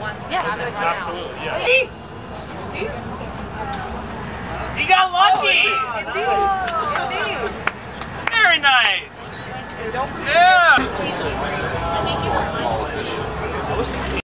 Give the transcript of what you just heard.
ones that haven't run out. Absolutely, yeah. You got lucky! Very nice! Yeah!